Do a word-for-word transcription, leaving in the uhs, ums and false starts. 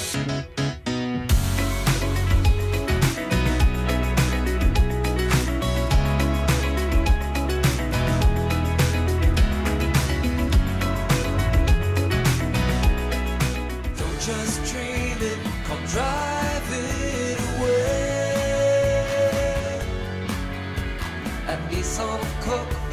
Just dream it, come drive it away. And Nissan of Cookeville.